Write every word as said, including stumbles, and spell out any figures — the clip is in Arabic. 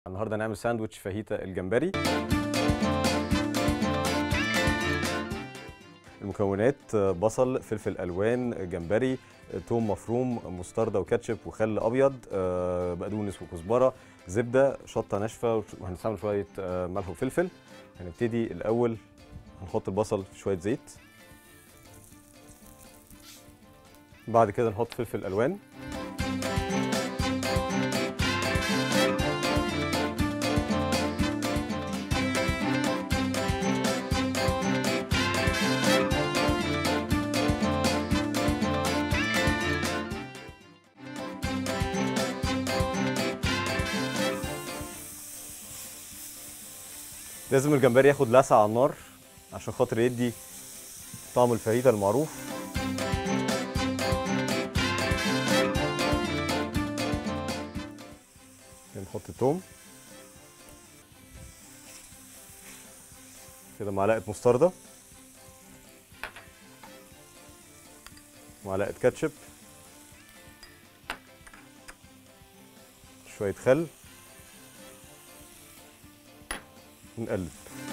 النهارده هنعمل ساندوتش فاهيتا الجمبري. المكونات: بصل، فلفل الوان، جمبري، توم مفروم، مستردة وكاتشب وخل ابيض، بقدونس وكزبره، زبده، شطه ناشفه، وهنستعمل شويه ملح وفلفل. هنبتدي الاول هنحط البصل في شويه زيت، بعد كده نحط فلفل الوان، لازم الجمبري ياخد لسعة على النار عشان خاطر يدي طعم الفاهيتا المعروف. نحط الثوم كده، معلقة مستردة، معلقة كاتشب، شوية خل، نقلب.